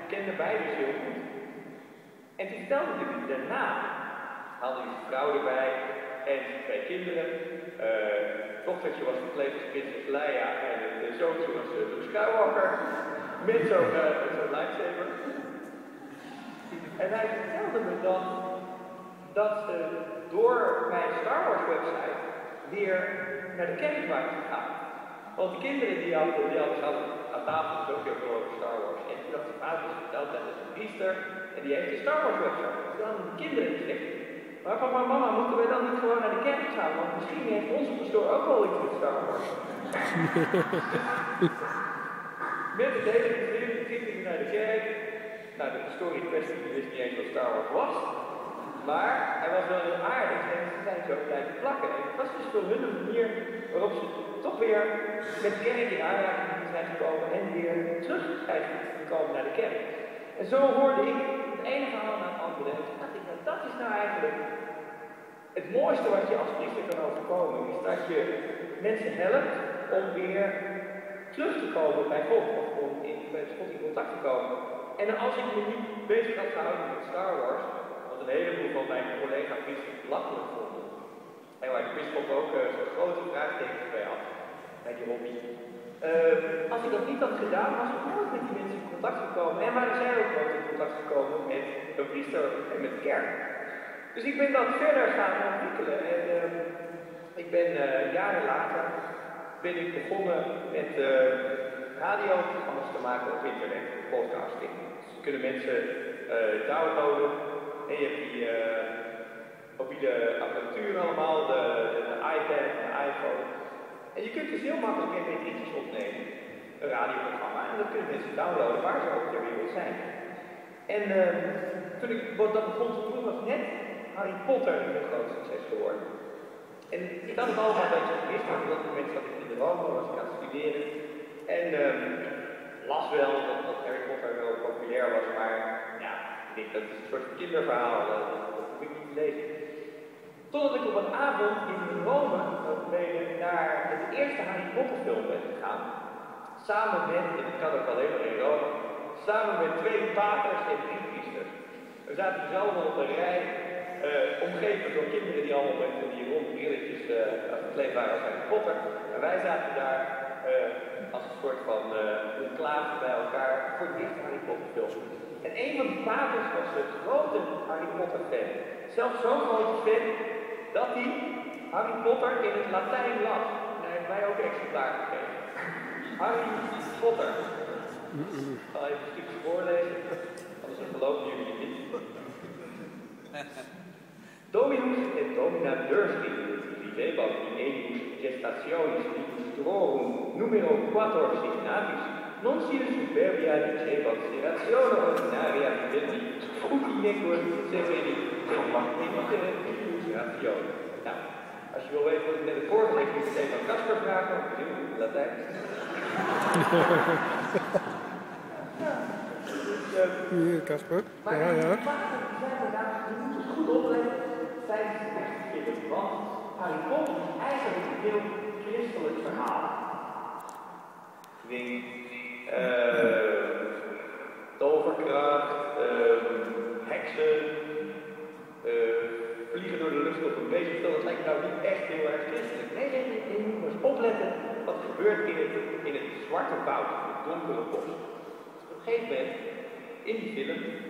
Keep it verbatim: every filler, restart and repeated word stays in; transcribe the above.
kenden beide dus heel goed. En toen vertelde hij me daarna, haalde hij zijn vrouw erbij en zijn twee kinderen. Uh, het dochtertje was verkleed als prinses Leia en het zoontje was uh, Luke Skywalker met zo'n uh, zo lightsaber. En hij vertelde me dan dat ze door mijn Star Wars website weer naar de kerk waren gegaan. Want de kinderen die hadden, die hadden aan tafel dus ook heel veel over Star Wars. En toen dacht de vader dus verteld, dat is een priester en die heeft een Star Wars website. Toen hadden de kinderen gezegd, maar papa en mama, moeten wij dan niet gewoon naar de kerk gaan? Want misschien heeft onze pastoor ook wel iets met Star Wars. Met het hele gezin gingen we naar de kerk. Nou, de pastoor in kwestie wist niet eens wat Star Wars was. Maar hij was wel heel aardig en ze zijn zo blijven plakken. En het was dus voor hun een manier waarop ze toch weer met de kerk in aanraking zijn gekomen en weer terug zijn gekomen naar de kerk. En zo hoorde ik het ene verhaal naar het andere. En toen dacht ik, nou, dat is nou eigenlijk het mooiste wat je als priester kan overkomen. Is dat je mensen helpt om weer terug te komen bij God. Of om in, met God in contact te komen. En als ik me niet bezig had gehouden met Star Wars, wat een heleboel van mijn collega-priesters belachelijk vonden. En waar de bisschop ook uh, zo'n grote vraagtekens bij had, bij die hobby. Uh, als ik dat niet had gedaan, was ik nooit met die mensen in contact gekomen. En waren zij ook nooit in contact gekomen met de priester en met de kerk. Dus ik ben dat verder gaan ontwikkelen. En uh, ik ben uh, jaren later ben ik begonnen met uh, radioprogramma's te maken op internet, podcasting. Dus kunnen mensen uh, downloaden en je hebt die uh, mobiele apparatuur allemaal, de, de, de iPad en de iPhone. En je kunt dus heel makkelijk M P drie'tjes opnemen, een radioprogramma, en dat kunnen mensen downloaden waar ze ook ter wereld zijn. En uh, toen ik dat begon te doen, was net Harry Potter een groot succes geworden. En ik had het allemaal een beetje gemist, want op dat moment zat ik in de Rome, was ik aan het studeren. En uh, las wel dat, dat Harry Potter wel populair was, maar ja, ik denk dat is een soort kinderverhaal, uh, dat, dat hoef ik niet te lezen. Totdat ik op een avond in Rome naar de eerste Harry Potter film ben gegaan. Samen met, en ik kan ook alleen maar in Rome, samen met twee paters en drie priesters. We zaten dus allemaal op een rij, uh, omgeven door kinderen die allemaal met die ronde brilletjes uh, gekleed waren als Harry Potter. En wij zaten daar uh, als een soort van uh, enclave bij elkaar voor de eerste Harry Potter film. En een van die paters was een grote Harry Potter fan. Zelfs zo'n grote fan dat hij Harry Potter in het Latijn las. En hij heeft mij ook een exemplaar gegeven. Harry Potter. Ik zal even een stukje voorlezen, anders geloven jullie het niet. Dominus et domina Dursley, vivebant in edibus gestationis libustrorum numero quattro signatis, non sia superbia dicebant seratione ordinaria vivendi, uti nequor severi, semplifitere illustratione. Nou, als je wil weten wat ik net heb voorgelezen, moet je het even aan Casper vragen, want ik weet niet in het Latijn. Hier, Casper. Maar ja, ja. Je moet het goed opletten tijdens de tekstfilm, want Harry Potter is eigenlijk een heel christelijk verhaal. Ding, uh, toverkracht, uh, heksen, uh, vliegen door de lucht op een bezemstel, dat lijkt nou niet echt heel erg christelijk. Nee, nee, nee, nee, je moet eens opletten wat er gebeurt in het, in het zwarte woud, in het donkere bos. Op een gegeven moment, in die film,